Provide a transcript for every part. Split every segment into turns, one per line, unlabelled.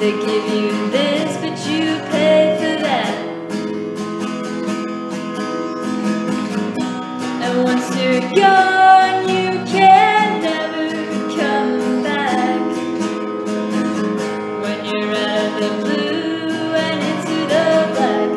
They give you this, but you pay for that. And once you're gone, you can never come back. When you're out of the blue and into the black.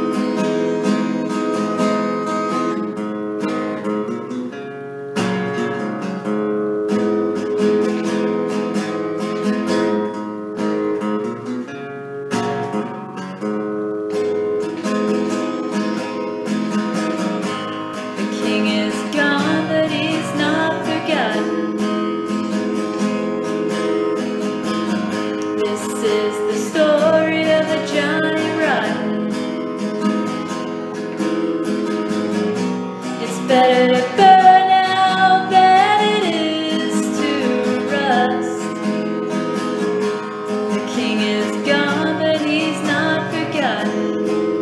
This is the story of a Johnny Rotten. It's better to burn out than it is to rust. The king is gone, but he's not forgotten.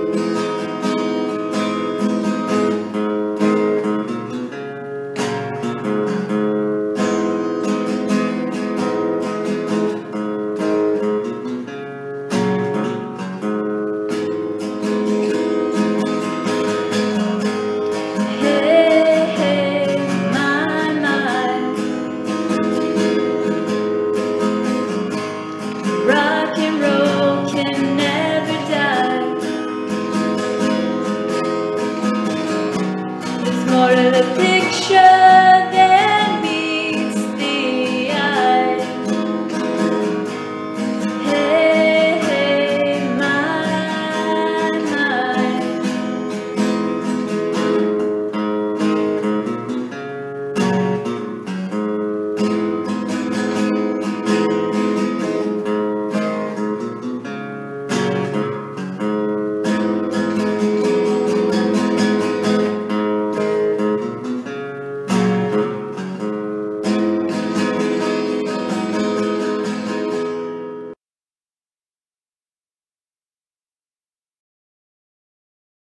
Rock and roll can never die. There's more to the picture